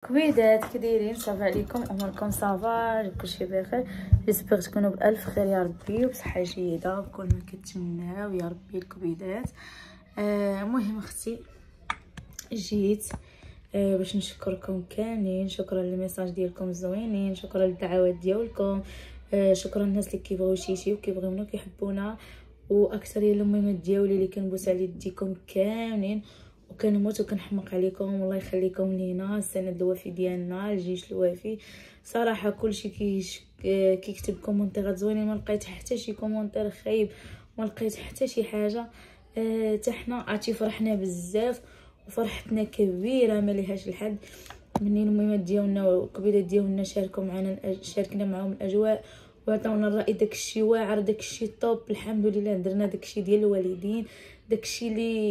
كويدات كدايرين؟ صافا عليكم، اموركم صافا؟ كلشي بخير؟ جيسبيغ تكونوا بالف خير يا ربي وبصحه جيده بكل ما كتمناو يا ربي الكويدات. المهم اختي جيت باش نشكركم كاملين. شكرا للميساج ديالكم الزوينين، شكرا للدعوات ديالكم، شكرا للناس اللي كيبغيو شيشي وكيبغيونا وكيحبونا، واكثر ديال المهمات ديالي اللي كنبوس على يديكم كاملين وكنموت وكنحمق عليكم. الله يخليكم لينا، السند الوفي ديالنا، الجيش الوفي. صراحه كلشي كيكتب كومونتيرات زوينين، ما لقيت حتى شي كومونتير خايب، ما لقيت حتى شي حاجه. حتى حنا عرفتي فرحنا بزاف وفرحتنا كبيره ما ليهاش الحد. منين المهمات ديالنا والقبيله ديالنا شاركنا معاهم الاجواء وعطاونا الراي. داكشي واعر، داكشي طوب، الحمد لله. درنا داكشي ديال الوالدين، داكشي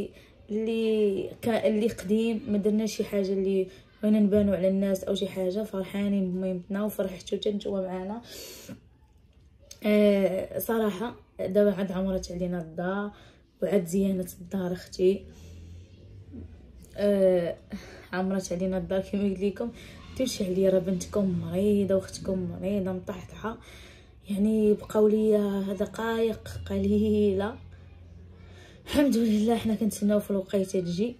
اللي قديم، ما درنا شي حاجه اللي بغينا نبانو على الناس او شي حاجه. فرحانين بمهمتنا وفرحتو حتى نتوما معانا. صراحه دابا عاد عمرت علينا الدار وعاد زيانت الدار اختي. عمرت علينا الدار كما قلت لكم. تمشي عليا راه بنتكم مريضه واختكم مريضه مطحطحه، يعني بقاو ليا دقائق قليله. الحمد لله حنا كنتسناو في الوقيته تجي.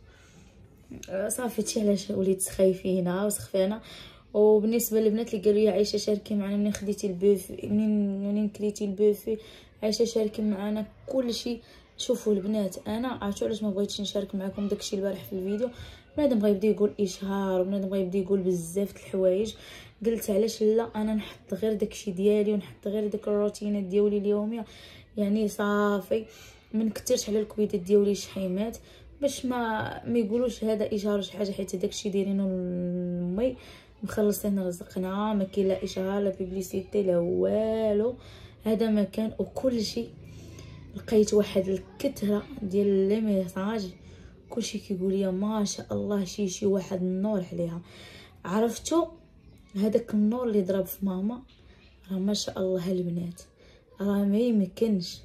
صافي تي علاش وليت خايفينه وسخفانه. وبالنسبه للبنات اللي قالوا لي عايشه شاركي معنا منين خديتي البوفي، منين كليتي البوفي، عايشه شاركي معنا كلشي. شوفوا البنات، انا عرفتوا علاش ما بغيتش نشارك معكم داكشي البارح في الفيديو. بنادم غيبدا يقول اشهار وبنادم غيبدا يقول بزاف د الحوايج. قلت علاش لا، انا نحط غير داكشي ديالي ونحط غير داك الروتينات ديالي اليوميه. يعني صافي ما نكثرش على الكويدات ديالي شحيمات باش ما يقولوش هذا اشهار شي حاجه، حيت داكشي دايرينو لمي مخلصين رزقنا. ما كاين لا اشهار لا بيبليسيتي لا والو، هذا ما كان. وكل شيء لقيت واحد الكثره ديال لي ميساج، كلشي كيقول لي ما شاء الله شي واحد النور عليها. عرفتو هذاك النور اللي ضرب في ماما، راه ما شاء الله البنات راه ما يمكنش.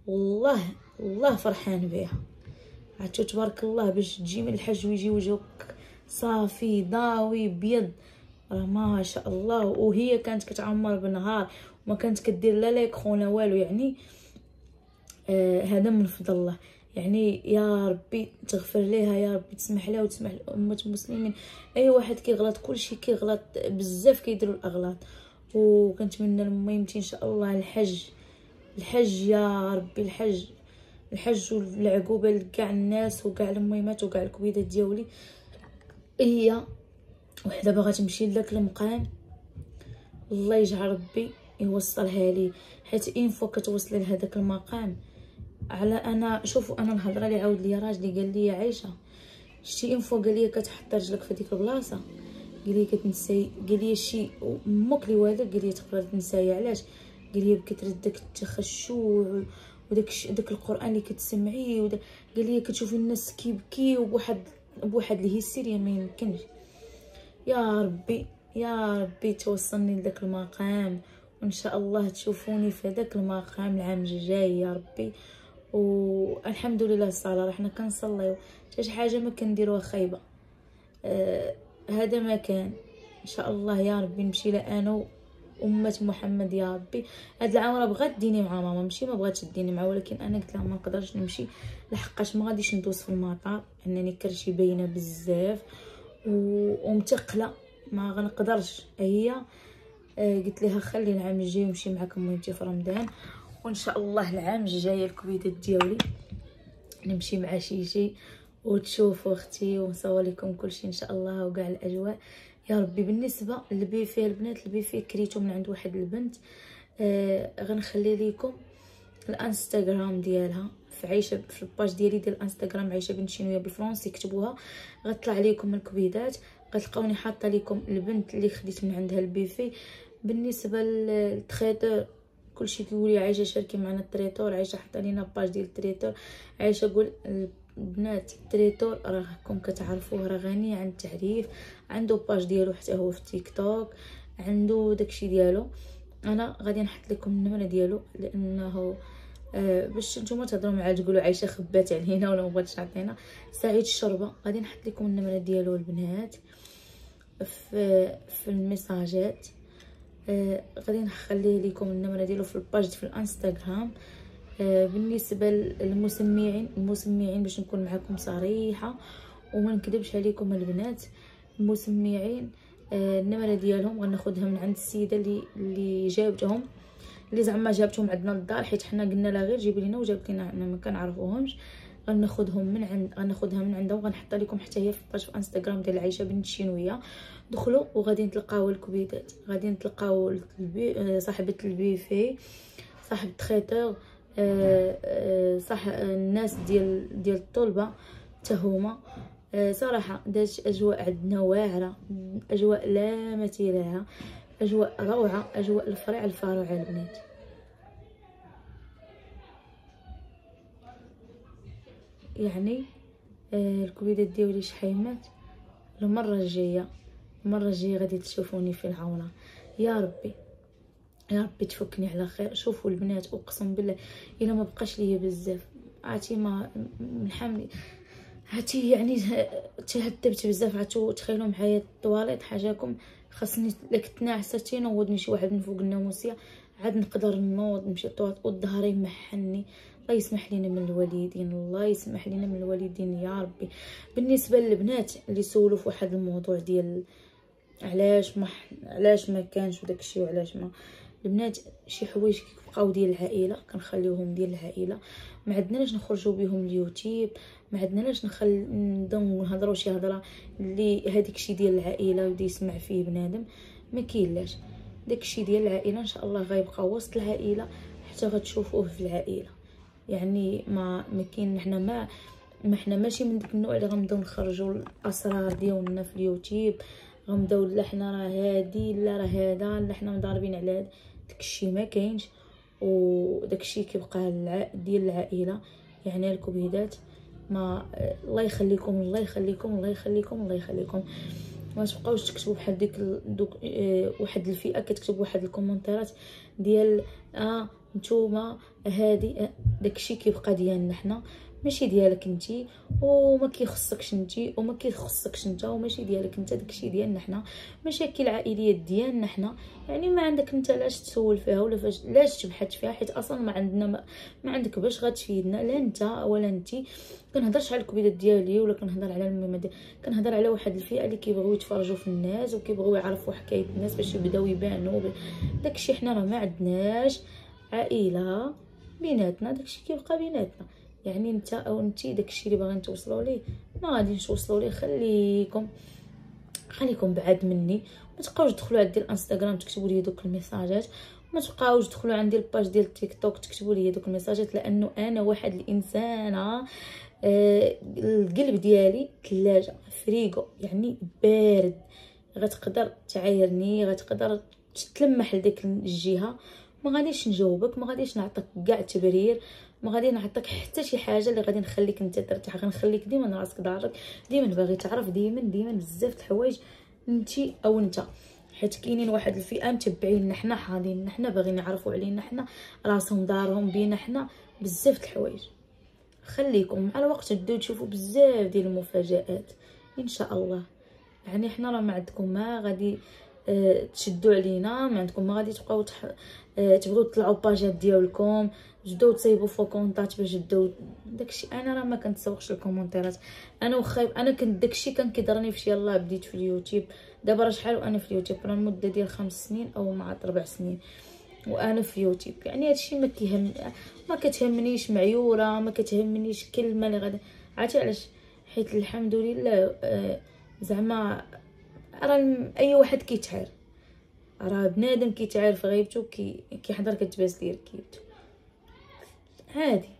والله فرحان بها. عرفتو تبارك الله باش تجي من الحج ويجي وجهك صافي ضاوي بيض، راه ما شاء الله. وهي كانت كتعمر بالنهار وما كانت كدير لا ليكرو لا والو. يعني هذا من فضل الله. يعني يا ربي تغفر ليها، يا ربي تسمح لها وتسمح لأمة المسلمين. اي واحد كيغلط، كلشي كيغلط بزاف، كيديروا الاغلاط. وكنتمنى لميمتي ان شاء الله الحج يا ربي، الحج والعقوبه لكاع الناس وكاع الميمات وكاع الكويدات ديالي. هي وحده باغا تمشي لذاك المقام، الله يجعل ربي يوصلها لي. حيت ان فوا كتوصلي لهذاك المقام على انا شوفوا انا الهضره اللي عاود لي راجلي قال لي يا عائشه شتي ان فوا قال لي كتحط رجلك في ديك البلاصه، قال لي كتنساي، قال لي شي امك اللي والدك قال لي تقدر تنساي. علاش؟ قال لي بكثره داك التخشع وداك القران اللي كتسمعيه قال لي كتشوفي الناس كيبكيو بواحد الهستيريا ما يمكنش. يا ربي توصلني لذاك المقام، وان شاء الله تشوفوني في هذاك المقام العام الجاي يا ربي. والحمد لله الصلاه حنا كنصليو، حتى شي حاجه ما كنديروها خايبه. هذا ما كان ان شاء الله يا ربي نمشي انا وامه محمد يا ربي. هاد العام راه بغات ديني مع ماما، ماشي ما بغاتش ديني مع، ولكن انا قلت لها ما نقدرش نمشي لحقاش ما غاديش ندوز في المطار، انني كرشي باينه بزاف ومتقله ما غنقدرش. هي قلت لها خلي العام الجاي نمشي معكم مهمتي في رمضان، وان شاء الله العام الجاي الكويدات ديالي نمشي مع شي وتشوفوا اختي ونصور لكم كلشي ان شاء الله وكاع الاجواء يا ربي. بالنسبه للبيفي البنات، البيفي كريتو من عند واحد البنت. غنخلي لكم الانستغرام ديالها في عيشه، في الباج ديالي ديال الانستغرام عيشه بنت شنويه بالفرنسي، كتبوها غطلع لكم الكبيدات. غتلقاوني حاطه لكم البنت اللي خديت من عندها البيفي. بالنسبه للتريتور كلشي كيقول لي عايشه شاركي معنا التريتور، عايشه حاطه لينا باج ديال التريتور. عايشه قول البنات التريتور راكم كتعرفوه راه غني عن التعريف، عنده باج ديالو حتى هو في تيك توك، عنده داكشي ديالو. انا غادي نحط لكم النمره ديالو لانه باش نتوما تهضروا معاه تقولوا عايشه خبات علينا ولا ما بغاتش تعطينا. سعيد الشربه غادي نحط لكم النمره ديالو البنات. في الميساجات. غادي نخلي لكم النمره ديالو في الباج في الانستغرام. بالنسبه للمسمعين باش نكون معكم صريحه وما نكذبش عليكم البنات، المسمعين النمره ديالهم غناخذها من عند السيده اللي جابتهم، اللي زعما جابتهم عندنا للدار، حيت حنا قلنا لها غير جيبي لينا وجابت لينا، حنا ما كنعرفوهمش. غناخذها من عندهم، غنحطها لكم حتى هي في الباج في انستغرام ديال عايشه بنت الشينويه. دخلوا وغادي نتلقاو الكبيدات، غادي نتلقاو صاحبه البيفي، صاحب التريتور، صح الناس ديال الطلبه حتى هما. صراحه داز اجواء عندنا واعره، اجواء لا مثيل لها، اجواء روعه، اجواء الفرع الفاروعه البنات. يعني الكبيدات ديالي شحيمات. المره الجايه غادي تشوفوني في العونه. يا ربي تفكني على خير. شوفوا البنات، اقسم بالله الا ما بقاش ليا بزاف، عرفتي ما نحمل، عرفتي يعني تهذبت بزاف. عرفتوا تخيلوا معايا الطواليط حاجاكم، خاصني لك تناعسه تينوضني شي واحد من فوق الناموسيه عاد نقدر نوض نمشي الطواليط وظهري محني. الله يسمح لينا من الوالدين، الله يسمح لينا من الوالدين يا ربي. بالنسبه للبنات اللي سولوا في واحد الموضوع ديال علاش ما كانش وداكشي وعلاش ما، البنات شي حوايج كيبقاو ديال العائله كنخليوهم ديال العائله، ما عندناش نخرجوا بهم اليوتيوب، ما عندناش نبداو نهضروا شي هضره اللي هذيك الشيء ديال العائله ودي يسمع فيه بنادم. ما كاينلاش داكشي ديال العائله، ان شاء الله غيبقى وسط العائله حتى غتشوفوه في العائله. يعني ما كاين، حنا ماشي من داك النوع اللي غنبداو نخرجوا الاسرار ديالنا في اليوتيوب، غنبداو لا حنا راه هادي لا راه هذا لا حنا مضاربين على هذا، داكشي ما كاينش. وداكشي كيبقى ديال العائله. يعني الكبيدات ما الله يخليكم الله يخليكم الله يخليكم الله يخليكم. ما تبقاوش تكتبوا بحال ديك واحد الفئه كتكتب واحد الكومونتيرات ديال نتوما هادي، داكشي كيبقى ديالنا حنا ماشي ديالك انتي، وما كيخصكش انتي وما كيخصكش انت، وماشي ديالك انت، داكشي ديالنا حنا، مشاكل العائليه ديالنا حنا. يعني ما عندك انت لاش تسول فيها ولا فاش لاش تبحث فيها، حيت اصلا ما عندنا ما عندك باش غتفيدنا لا انت ولا انتي. كنهضرش على الكبيدات ديالي ولا كنهضر على المهم، كنهضر على واحد الفئه اللي كيبغيو يتفرجوا في الناس وكيبغيو يعرفوا حكايه الناس باش يبداو يبانوا. داكشي حنا راه ما عندناش عائله بيناتنا، داكشي كيبقى بيناتنا. يعني انت او انتي داكشي اللي باغيين توصلوا ليه ما غاديش توصلوا ليه. خليكم بعاد مني. ما تبقاوش تدخلوا عندي الانستغرام تكتبوا لي دوك الميساجات، ما تبقاوش تدخلوا عندي الباج ديال التيك توك تكتبوا لي دوك الميساجات، لانه انا واحد الانسانه القلب ديالي ثلاجه فريغو، يعني بارد. غتقدر تعايرني، غتقدر تتلمح لديك الجهه، ما غاديش نجاوبك، ما غاديش نعطيك كاع تبرير، ما غادي نعطيك حتى شي حاجه اللي غادي نخليك انت ترتاح. غنخليك ديما راسك ضارك، ديما باغي تعرف، ديما بزاف د الحوايج انتي او انت، حيت كاينين واحد الفئه متبعين حنا، حاضين حنا، باغيين يعرفوا علينا حنا، راسهم دارهم بينا حنا، بزاف د الحوايج. خليكم مع الوقت تبداو تشوفوا بزاف ديال المفاجآت ان شاء الله. يعني حنا راه ما عندكم ما غادي تشدوا علينا، ما عندكم ما غادي تبقاو تبغيو تطلعوا باجات ديالكم تبداو تصايبوا في كونطات باش تبداو داكشي. انا راه ما كنتسوقش الكومونتيرات، انا واخا انا كنت داكشي كان كيضرني فاش يلاه بديت في اليوتيوب. دابا راه شحال وانا في اليوتيوب، راه المده ديال 5 سنين او مع 4 سنين وانا في يوتيوب. يعني هادشي ما كتهمنيش معيوره، ما كتهمنيش كلمه اللي غادي، عرفتي علاش؟ حيت الحمد لله زعما راه اي واحد كيتعار، راه بنادم كيتعار في غيبته كيحضر كتباس ليه ركيبته عادي.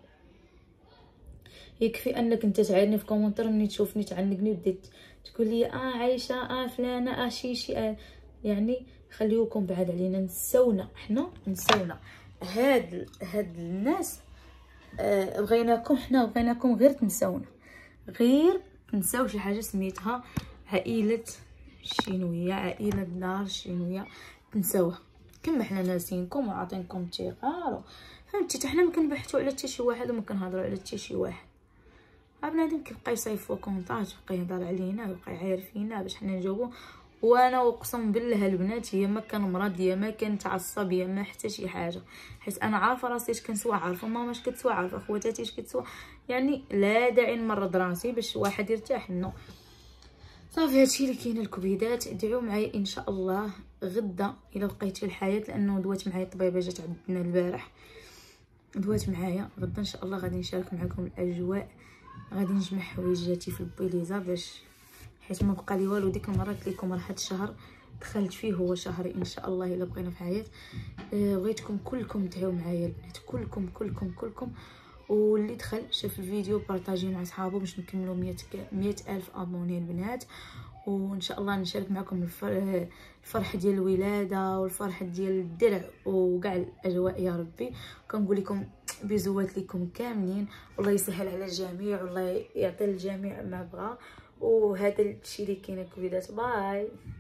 يكفي انك انت تعايرني في كومونتير، ملي تشوفني تعنقني وبديت تقول لي عايشه فلانه شيشي، يعني خليوكم بعاد علينا، نسونا حنا، نسونا هاد الناس. بغيناكم حنا، بغيناكم غير تنسونا، غير تنساو شي حاجه سميتها عائله الشينويه، عائله دار الشينويه، تنساوها كما حنا ناسينكم وعاطينكم الثقه. فهمتي؟ حتى حنا ما كنبحثوا على حتى شي واحد وما كنهضروا على حتى شي واحد. بنادم كيبقى يصايفوا كونطات، يبقى يهضر علينا، يبقى يعاير فينا باش حنا نجاوبو، وانا اقسم بالله البنات هي ما كان مرض، هي ما كانت عصبيه، ما حتى شي حاجه، حيت انا عارفه راسي اش كنسوى، عارفه ماما اش كتسوى، عارفه خواتاتي اش كتسوى، يعني لا داعي نمرض راسي باش واحد يرتاح. نو صافي هادشي اللي كاين الكبيدات. ادعوا معايا ان شاء الله غدا الا بقيت في الحياه، لانه دوات معايا الطبيبه جات عندنا البارح، دوات معايا. غدا ان شاء الله غادي نشارك معكم الاجواء، غادي نجمع حويجاتي في البيليزا باش حيت ما بقى لي والو. ديك المره قلت لكم راه هاد الشهر دخلت فيه هو شهري ان شاء الله الا بقينا في حياه. بغيتكم كلكم تعاونوا معايا البنات، كلكم كلكم كلكم، واللي دخل شاف الفيديو بارطاجيه مع صحابو باش نكملوا 100 الف ابوني البنات. وان شاء الله نشارك معكم الفرح ديال الولاده والفرح ديال الدرع وكاع الاجواء يا ربي. كنقول لكم بيزوات لكم كاملين، والله يسهل على الجميع، والله يعطي الجميع ما بغى. وهذا الشيء اللي كاين الكبيدات. باي.